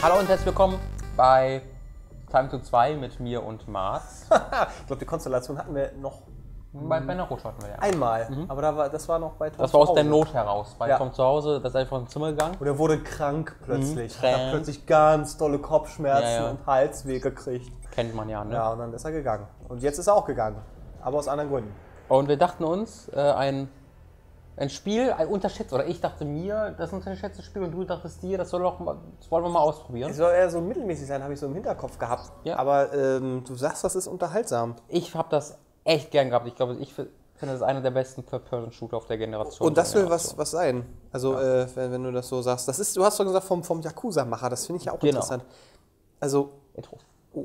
Hallo und herzlich willkommen bei Time to 2 mit mir und Marz. Ich glaube, die Konstellation hatten wir noch Bei Naruto hatten wir ja. einmal, aber das war noch bei Tom Das war aus zu der Hause. Not heraus. Bei Tom zu Hause, das ist einfach ins Zimmer gegangen. Und er wurde krank plötzlich. Krank. Hat plötzlich ganz dolle Kopfschmerzen Ja, ja. und Halsweh gekriegt. Kennt man ja, ne? Ja, und dann ist er gegangen. Und jetzt ist er auch gegangen. Aber aus anderen Gründen. Und wir dachten uns, ein Spiel, ein unterschätzt, oder ich dachte mir, das ist ein unterschätztes Spiel und du dachtest dir, das wollen wir mal ausprobieren. Es soll eher so mittelmäßig sein, habe ich so im Hinterkopf gehabt. Ja. Aber du sagst, das ist unterhaltsam. Ich habe das echt gern gehabt. Ich glaube, ich finde, das ist einer der besten Third-Person-Shooter auf der Generation. Und das will was sein. Also, wenn du das so sagst. Das ist, du hast doch gesagt, vom Yakuza-Macher. Das finde ich ja auch Genau. interessant. Also, Intro. oh.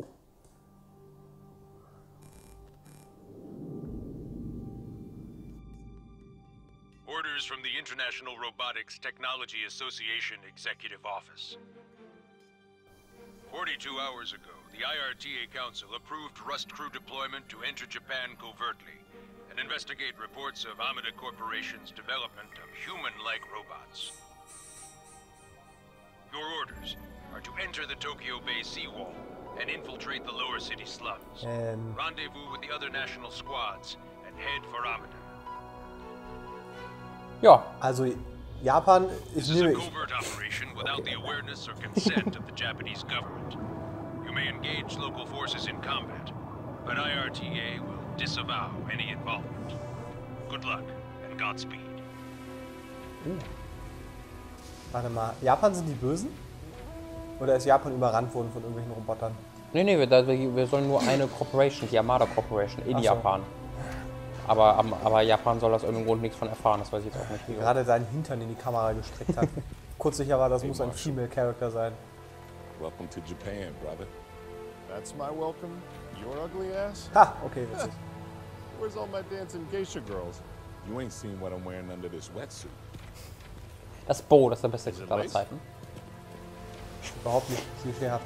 Orders from the International Robotics Technology Association Executive Office. 42 hours ago, the IRTA Council approved Rust Crew deployment to enter Japan covertly and investigate reports of Amada Corporation's development of human-like robots. Your orders are to enter the Tokyo Bay seawall and infiltrate the lower city slums. Rendezvous with the other national squads and head for Amada. Ja, Also, Japan ist This is a nämlich. covert operation without the awareness or consent of the Japanese government. You may engage local forces in combat, but IRTA will disavow any involvement. Good luck and Godspeed. Warte mal, Japan sind die Bösen? Oder ist Japan überrannt worden von irgendwelchen Robotern? nee, wir sollen nur eine Corporation, die Amada Corporation in Ach so. Japan. Aber Japan soll aus irgendeinem Grund nichts von erfahren, das weiß ich jetzt auch nicht. Die gerade seinen Hintern in die Kamera gestreckt hat. Kurz sicher war, das muss ein Female Character sein. Welcome to Japan, brother. That's my welcome? Your ugly ass? Ha, okay, witzig. Where's all my dancing geisha girls? You ain't seen what I'm wearing under this wetsuit. Das Bo, das ist der beste Krieg aller Zeiten. Überhaupt nicht klischeehaft.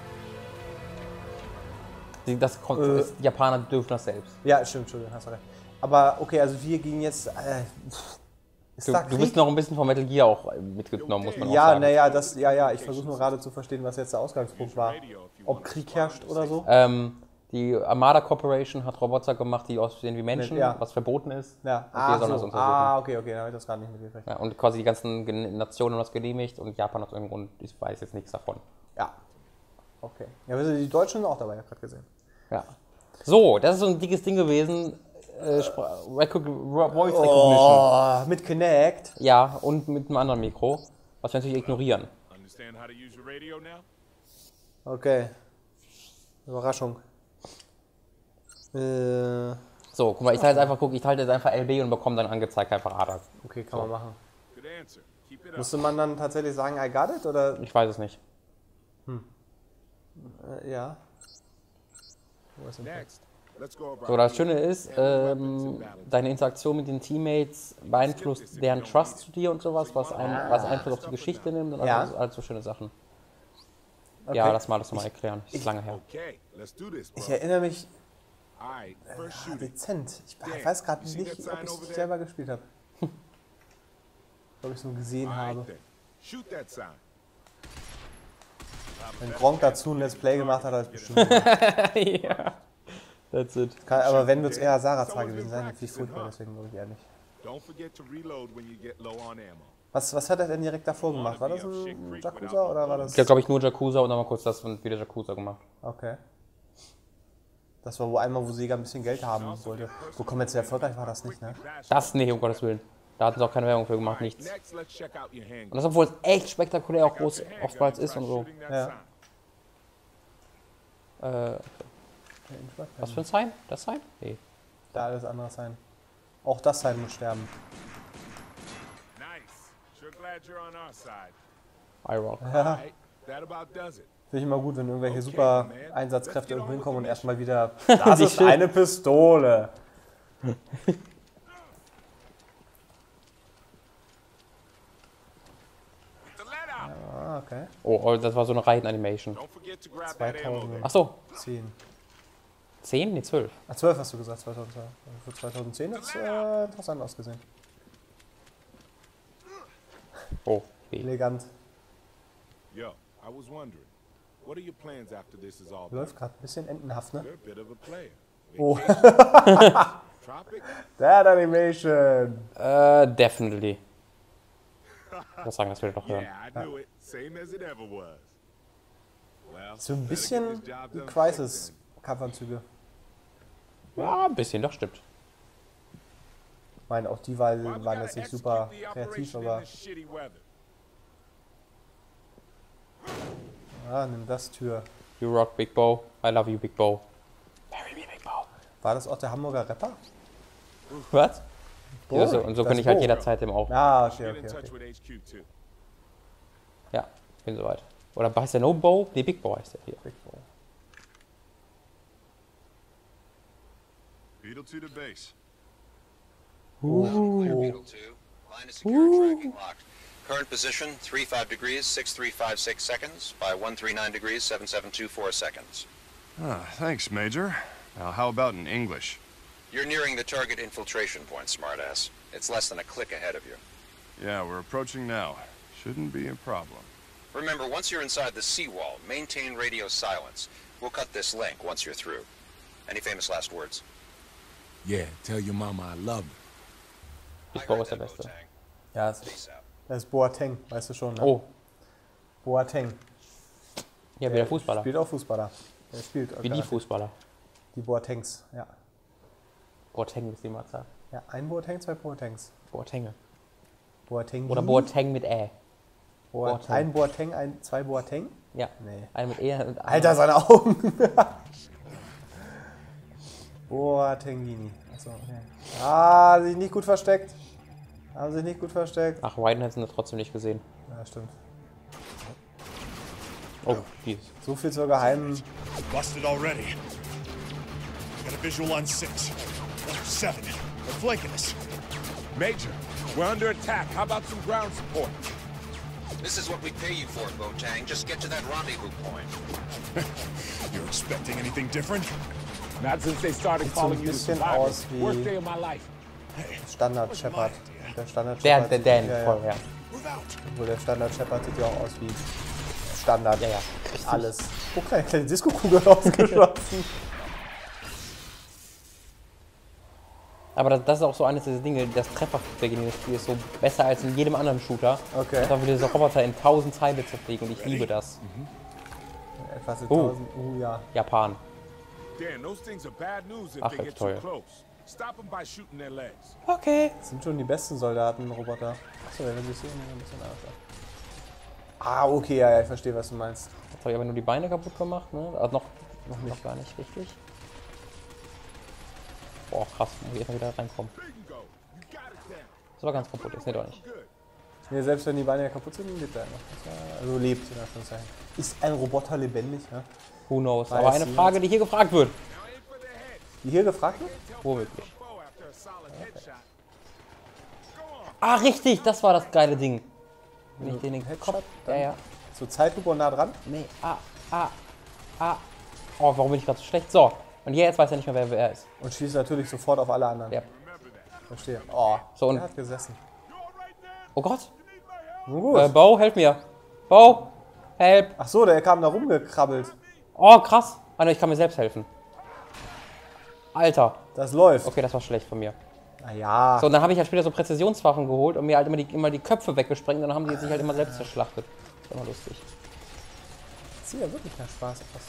Das kommt, die Japaner dürfen das selbst. Ja, stimmt, Entschuldigung, hast du recht. Aber okay, also wir gingen jetzt. Ist da Du Krieg? bist noch ein bisschen von Metal Gear auch mitgenommen, muss man auch Ja, sagen. naja, ich versuche nur gerade zu verstehen, was jetzt der Ausgangspunkt war. Ob Krieg herrscht oder so. Die Amada Corporation hat Roboter gemacht, die aussehen wie Menschen, Ja. was verboten ist. Ja, Und wir sollen das untersuchen. okay, dann habe ich das gar nicht mitgekriegt. Ja, und quasi die ganzen Nationen haben das genehmigt und Japan hat irgendeinen Grund, ich weiß jetzt nichts davon. Ja. Okay. Ja, die Deutschen sind auch dabei, ich habe gerade gesehen. Ja. So, das ist so ein dickes Ding gewesen. Voice Recognition. Oh, mit Kinect. Ja, und mit einem anderen Mikro, was wir natürlich ignorieren. Understand how to use your radio now? Okay. Überraschung. So, guck mal, ich halte jetzt einfach LB und bekomme dann angezeigt einfach ADA. Okay, kann man machen. Good answer. Keep it up. Musste man dann tatsächlich sagen, I got it? Oder? Ich weiß es nicht. Ja. Next, let's go over So, das Schöne ist, deine Interaktion mit den Teammates beeinflusst deren Trust zu dir und sowas, was Einfluss auf die Geschichte nimmt und Ja. alles so schöne Sachen. Okay. Ja, lass mal das mal erklären. Ist lange her. Okay, let's do this, bro. Ich erinnere mich Alright, first shooting. dezent. Ich weiß gerade nicht, ob ich es selber gespielt habe. Ob ich es nur gesehen habe. Alright then. Shoot that sign. Wenn Gronk dazu ein Let's Play gemacht hat, hat er es bestimmt gemacht. Ja, that's it. Aber wenn, wird es eher Sarazar gewesen sein. Finde ich furchtbar, deswegen glaube ich eher nicht. Don't forget to reload when you get low on ammo. Was hat er denn direkt davor gemacht? War das ein Yakuza oder war das... Ich habe, glaube ich, nur Yakuza und dann mal kurz das und wieder Yakuza gemacht. Okay. Das war wo einmal, wo Sega ein bisschen Geld haben wollte. Wo kommerziell erfolgreich war das nicht, ne? Das nicht, um Gottes Willen. Da hatten sie auch keine Werbung für gemacht, nichts. Next, let's check out your handgun. Und das, obwohl es echt spektakulär auch groß oftmals ist und so. Ja. Was für ein Sign? Das Sign? Nee. Da alles andere sein. Auch das sein muss sterben. Nice. Sure glad you're on our side. iRock. Alright, that about does it. Finde ich immer gut, wenn irgendwelche super Einsatzkräfte irgendwo hinkommen und erstmal wieder... Das ist eine Pistole! The let out. Ah, okay. Oh, das war so eine Reihenanimation. Don't forget to grab that ammo 2010. there. Ach so, 10? Nee, 12. Ah, 12 hast du gesagt, 2002. Für 2010 hat es interessant ausgesehen. Oh, weh. Elegant. Yo, I was wondering, what are your plans after this is all done? Läuft gerade ein bisschen entenhaft, ne? You're a bit of a player. Oh. Tropic? That Animation. Definitely. Ich muss sagen, das will ich doch hören. Yeah, I knew it. Same as it ever was. Well, So ein better get bisschen this job die done quick Crisis-Kampfanzüge. Ja, ein bisschen, das stimmt. Ich meine, auch die then. Why we waren gotta jetzt nicht execute super the kreativ, operation in aber this shitty weather? nimm das Tür. You rock, Big Bo. I love you, Big Bo. Marry me, Big Bo. War das auch der Hamburger Rapper? Was? Ja, so, und so Das kann ich halt Bo. jederzeit eben auch. Ah, okay, Get in okay, touch okay. with HQ too. Ja, bin soweit. Oder heißt der No Bo? Nee, Big Bo heißt der hier. Big Bo. Beetle to the base. Clear Beetle 2. Line of secure tracking locked. Current position 35 degrees 6356 seconds by 139 degrees 7724 seconds. Ah, thanks, Major. Now, how about in English? You're nearing the target infiltration point, smartass. It's less than a click ahead of you. Yeah, we're approaching now. Shouldn't be a problem. Remember, once you're inside the seawall, maintain radio silence. We'll cut this link once you're through. Any famous last words? Yeah, tell your mama I love her. Big Bo ist der Beste. Boateng. Ja, Peace out. das ist Boateng, weißt du schon, ne? Oh, Boateng. ja, wieder Fußballer. Spielt auch Fußballer. Der spielt Wie die Fußballer. Die Boatengs, ja. Boateng ist die Matze. Ja, ein Boateng, zwei Boatengs. Boatenge. Boateng. Oder Boateng mit Ä. Boateng. Ein Boateng, zwei Boateng? Ja. Nee. Einer mit E und einer. Alter, seine Augen! Boatengini. Achso, okay. Ah, sich nicht gut versteckt. Haben sich nicht gut versteckt. Ach, Whiten hätten sie trotzdem nicht gesehen. Ja, stimmt. Oh, Jesus. So viel zur geheimen. Busted already. Got a visual on 6. 7. They're flanking us. Major, we're under attack. How about some ground support? This is what we pay you for, Boateng. Just get to that rendezvous point. You're expecting anything different? Not since they started Sieht so ein calling you the bisschen survivor. aus wie- Worst day of my life. Standard Shepard. Der Standard Der Shepard. Dan, ja, voll, ja. Move out. Obwohl der Standard Shepard sieht ja auch aus wie Standard. Ja, ja. Alles. Oh, kleine Disco-Kugel rausgeschossen. Aber das ist auch so eines dieser Dinge, das Trefferfeedback in dem Spiel ist so besser als in jedem anderen Shooter. Okay. Da würde dieser Roboter in 1000 Teile zerfliegen und ich liebe das. Etwas in Oh. 1000. Ja. Japan. Dan, those things are bad news if Ach, they das get ist too teuer. close. Stop them by shooting their legs. Okay. Das sind schon die besten Soldaten, Roboter. Achso, der will sich sehen, ein bisschen anders. Ah, okay, ja, ich verstehe, was du meinst. Jetzt habe ich aber nur die Beine kaputt gemacht, ne? Also noch gar nicht richtig. Boah, krass, muss ich erstmal wieder reinkommen. Bingo. You got it, Dan. Das war ganz kaputt, ist nicht doch nicht. Good. Nee, selbst wenn die Beine ja kaputt sind, lebt er noch. Also lebt, in Anführungszeichen. Ist ein Roboter lebendig, ne? Who knows? Weiß Aber eine ich Frage, die hier gefragt wird. Die hier gefragt wird? Womöglich. Bow after a solid headshot. Ah, richtig, das war das geile Ding. Wenn ich den in den Headshot, Kopf... Ja, dann- ja. So Zeitlupe und nah dran? Nee, Oh, warum bin ich gerade so schlecht? So, und hier jetzt weiß er nicht mehr, wer er ist. Und schießt natürlich sofort auf alle anderen. Ja. Verstehe. Oh, So, und- der hat gesessen. Oh Gott. Nun gut. Bo, helf mir. Bo, help. Ach so, der kam da rumgekrabbelt. Oh, krass. Ah, ne, ich kann mir selbst helfen. Alter. Das läuft. Okay, das war schlecht von mir. Naja. So, und dann habe ich halt später so Präzisionswaffen geholt und mir halt immer die Köpfe weggesprengt und dann haben die sich halt immer selbst zerschlachtet. Das war immer lustig. Das sieht ja wirklich nach Spaß aus.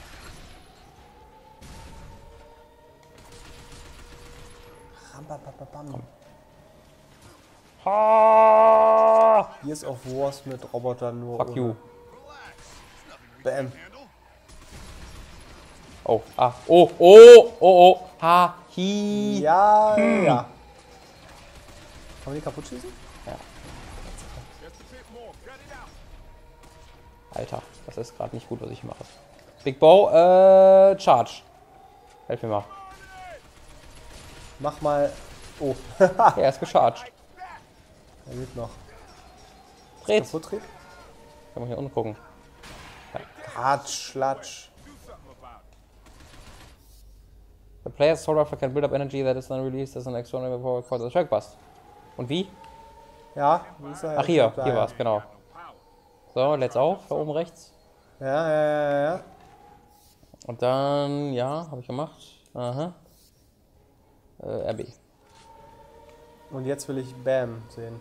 Rambababam. Gears of Wars mit Robotern nur. Fuck you. Bam. Oh, oh. Ha, hi. Ja, ja. Kann man die kaputt schießen? Alter, das ist gerade nicht gut, was ich mache. Big Bo, Charge. Helf mir mal. Mach mal. Oh, Er ist gecharged. er lebt noch. Dreht. Kaputt dreht? Kann man hier unten gucken. Hatsch, Schlatsch. The player's solar rifle can build up energy that is then released as an external power called the Shock Bust. Und wie? Ja, wo ist er? Ach, hier Da, war ja. es, genau. So, let's auf, da oben rechts. Ja. Und dann, ja, habe ich gemacht. Aha. RB. Und jetzt will ich Bam sehen.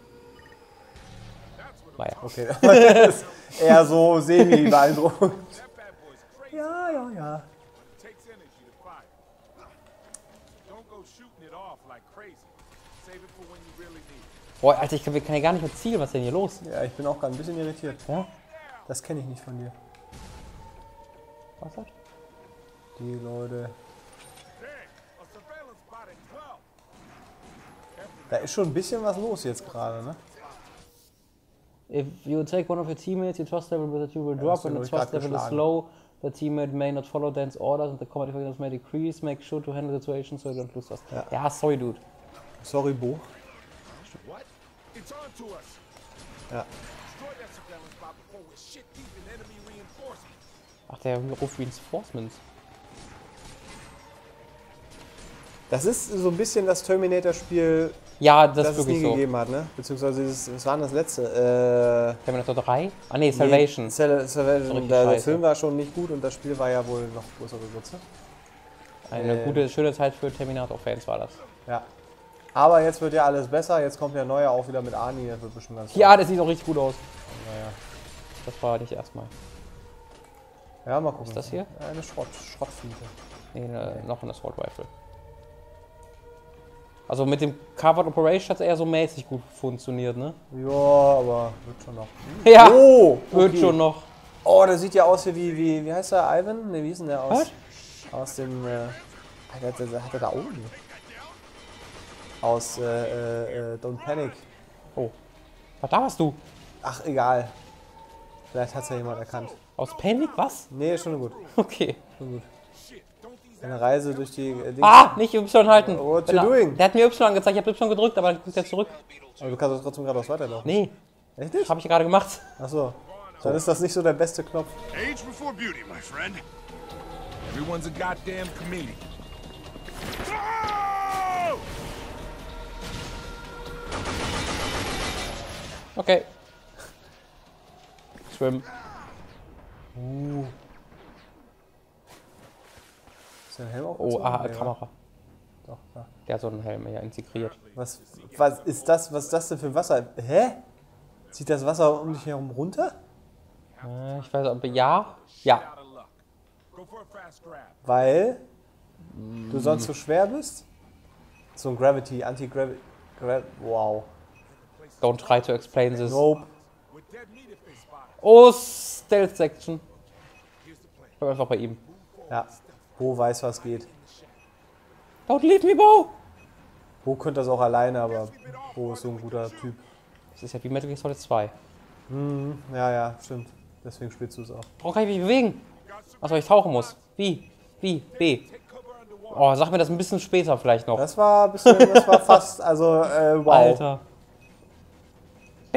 Naja. Okay, das ist eher so semi-beeindruckend. Ja. Takes energy to fire. Don't go shooting it off like crazy. Save it for when you really need it. Boah, Alter, wir kann ja gar nicht mehr zielen. Was ist denn hier los? Ja, ich bin auch gerade ein bisschen irritiert. Ja? Das kenne ich nicht von dir. Was hat? Die Leute. A surveillance spot at 12. Da ist schon ein bisschen was los jetzt gerade, ne? If you take one of your teammates, your trust level with the two will drop. hast du, When the glaub ich, trust grad level is geschlagen. low, the teammate may not follow Dan's orders and the combat effectiveness may decrease. Make sure to handle the situation so you don't lose trust. Ja, sorry, Dude. Sorry, Bo. What? It's on to us. Ja. Destroy that surveillance spot before we're shit deep in enemy reinforcements. Ach, der ruft Reinforcements. Das ist so ein bisschen das Terminator-Spiel, Ja, das das ist es wirklich nie so. gegeben hat, ne? Beziehungsweise, was war denn das letzte? Terminator 3? Ah, nee, Salvation. Salvation. richtig Der scheiße. Film war schon nicht gut und das Spiel war ja wohl noch größere Grütze. Eine gute, schöne Zeit für Terminator-Fans war das. Ja. Aber jetzt wird ja alles besser, jetzt kommt der neue auch wieder mit Arnie, das wird bestimmt ganz Ja, das sieht auch richtig gut aus. Naja. Das war nicht erstmal. Ja, mal gucken. Ist das hier? Eine Schrottfliege. Nee, noch eine Assault Rifle. Also mit dem Covered Operation hat es eher so mäßig gut funktioniert, ne? Ja, aber wird schon noch. Ja, Oh, wird okay. schon noch. Oh, der sieht ja aus wie heißt der, Ivan? Ne, wie ist denn der aus? Aus dem, hat er da Augen? Aus, Don't Panic. Oh, ach, da warst du. Ach, egal. Vielleicht hat es ja jemand erkannt. Aus Panic, was? Nee, schon gut. Okay. Schon gut. Eine Reise durch die Dings. Ah, nicht Y halten. What Wenn you er- doing? Der hat mir Y angezeigt, ich habe Y gedrückt, aber dann guckt er zurück. Aber du kannst doch trotzdem geradeaus weiterlaufen. Nee, Echt nicht? habe ich gerade gemacht. Achso. Dann ist das nicht so der beste Knopf. Age before beauty, my friend. Everyone's a goddamn comedian. Oh! Okay. Schwimmen. Ist der Helm auch Oh, gezogen? Nee, Kamera. Doch, ja. Der hat so einen Helm ja integriert. Was ist das? Was ist das denn für Wasser? Hä? Zieht das Wasser um dich herum runter? Ich weiß ob ja. Ja. Go for a fast grab. Weil du sonst so schwer bist? So ein Gravity, Anti-Gravity. Wow. Don't try to explain this. Nope. With dead meat if they spot us. Oh, Stealth Section. Ich bin einfach bei ihm. Ja. Bo weiß, was geht. Don't leave me, Bo! Bo könnte das auch alleine, aber Bo ist so ein guter Typ. Das ist ja wie Metal Gear Solid 2. Ja, stimmt. Deswegen spielst du es auch. Brauch kann ich mich bewegen. Achso, ich tauchen muss. Wie? B. Oh, sag mir das ein bisschen später vielleicht noch. Das war ein bisschen, das war fast, also, wow. Alter. B!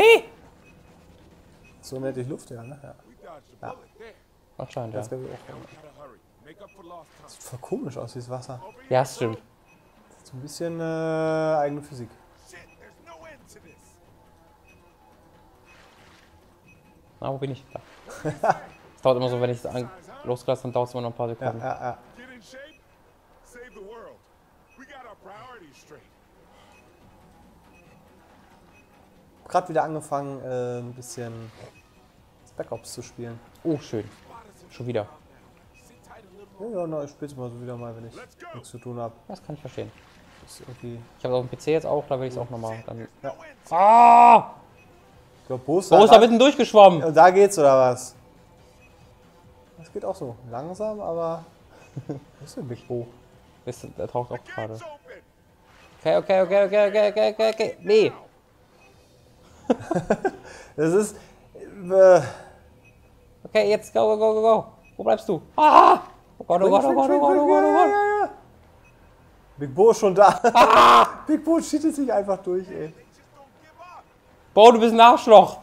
So nett ich Luft, ja, ne? Ja. Anscheinend, Das ja. wäre auch sieht voll komisch aus, dieses Wasser. Ja, das stimmt. So ein bisschen eigene Physik. Shit, there's no end to this. Na, wo bin ich? Da. Es dauert immer so, wenn ich losgelassen, dann dauert es immer noch ein paar Ja, Sekunden. ja. Get in shape. Save the world. We got our priorities straight. Gerade wieder angefangen, ein bisschen Spec Ops zu spielen. Oh, schön. Schon wieder. Ja, na, ich spiele es mal so wieder mal, wenn ich nichts zu tun habe. Das kann ich verstehen. Ist irgendwie. Ich habe auch einen PC jetzt auch, da will ich es auch nochmal. Dann Ja. ah! Ich glaube, Bo ist Wo ist da mitten durchgeschwommen? Und da geht's, oder was? Das geht auch so. Langsam, aber. Was ist denn Big Bo? Der taucht auch gerade. It's open. Okay. Nee. Das ist. Okay, jetzt go. Wo bleibst du? Ah! Oh Gott. Ja. Big Bo ist schon da. Big Bo cheatet sich einfach durch, ey. Bo, du bist ein Arschloch.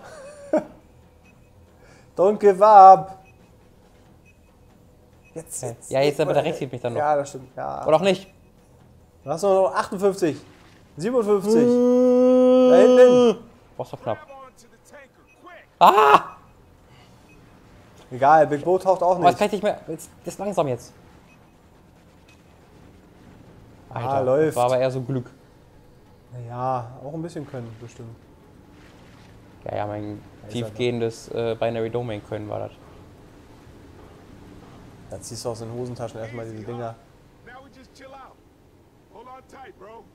Don't give up. Jetzt. Ja, jetzt aber der Rex sieht mich dann noch. Ja, das stimmt. Ja. Oder auch nicht. Du hast noch 58. 57. Da hinten. Boah, ist doch knapp. Grab onto the tanker, quick. Ah! Egal, Big Bo taucht auch Aber das nicht. kann ich nicht mehr. Das ist langsam jetzt. Alter, läuft. Das war aber eher so Glück. Ja, auch ein bisschen können, bestimmt. Ja, mein ist tiefgehendes Binary Domain können war das. Da ziehst du aus den Hosentaschen erstmal diese Dinger. Now we just chill out. Hold on tight, bro.